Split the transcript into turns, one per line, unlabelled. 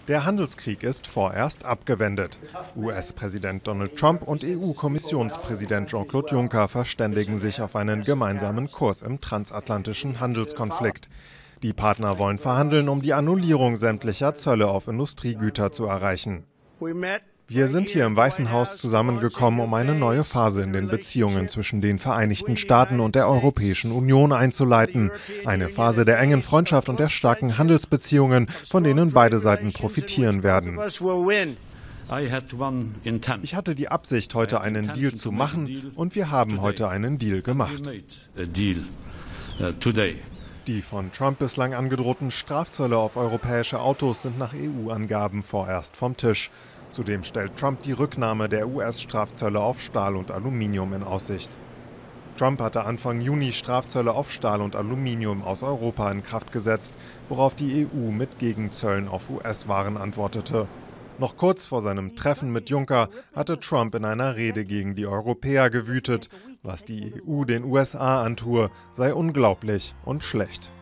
Der Handelskrieg ist vorerst abgewendet. US-Präsident Donald Trump und EU-Kommissionspräsident Jean-Claude Juncker verständigen sich auf einen gemeinsamen Kurs im transatlantischen Handelskonflikt. Die Partner wollen verhandeln, um die Annullierung sämtlicher Zölle auf Industriegüter zu erreichen. Wir sind hier im Weißen Haus zusammengekommen, um eine neue Phase in den Beziehungen zwischen den Vereinigten Staaten und der Europäischen Union einzuleiten. Eine Phase der engen Freundschaft und der starken Handelsbeziehungen, von denen beide Seiten profitieren werden. Ich hatte die Absicht, heute einen Deal zu machen, und wir haben heute einen Deal gemacht. Die von Trump bislang angedrohten Strafzölle auf europäische Autos sind nach EU-Angaben vorerst vom Tisch. Zudem stellt Trump die Rücknahme der US-Strafzölle auf Stahl und Aluminium in Aussicht. Trump hatte Anfang Juni Strafzölle auf Stahl und Aluminium aus Europa in Kraft gesetzt, worauf die EU mit Gegenzöllen auf US-Waren antwortete. Noch kurz vor seinem Treffen mit Juncker hatte Trump in einer Rede gegen die Europäer gewütet. Was die EU den USA antue, sei unglaublich und schlecht.